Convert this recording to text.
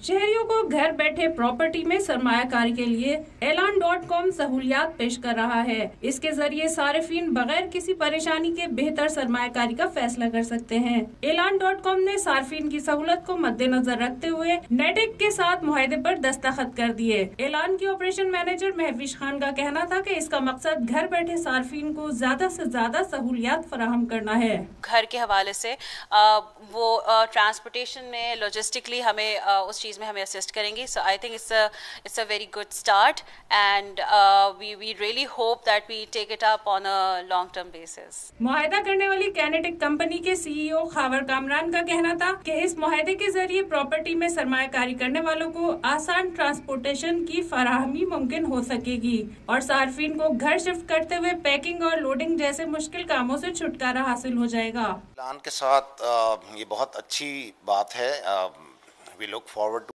शहरियों को घर बैठे प्रॉपर्टी में सरमायाकारी के लिए Elan.com सहूलियात पेश कर रहा है। इसके जरिए सारिफीन बगैर किसी परेशानी के बेहतर सरमायाकारी का फैसला कर सकते हैं। Elan.com ने सारिफीन की सहूलत को मद्देनजर रखते हुए नेटिक के साथ मुआहदे पर दस्तखत कर दिए। एलान के ऑपरेशन मैनेजर महफिज खान का कहना था कि इसका मकसद घर बैठे सारिफीन को ज्यादा से ज्यादा सहूलियात फराहम करना है। घर के हवाले से वो ट्रांसपोर्टेशन में लॉजिस्टिकली हमें उस चीज़ में हमें असिस्ट करेंगी। So I think it's a very good start and we really hope that we take it up on a long term basis. मुआहदा करने वाली कैनेटिक कंपनी के सीईओ खावर कामरान का कहना था कि इस मुआहदे के जरिए प्रॉपर्टी में सरमायाकारी करने वालों को आसान ट्रांसपोर्टेशन की फराहमी मुमकिन हो सकेगी और सार्फिन को घर शिफ्ट करते हुए पैकिंग और लोडिंग जैसे मुश्किल कामों से छुटकारा हासिल हो जाएगा। एलान के साथ ये बहुत अच्छी बात है। We look forward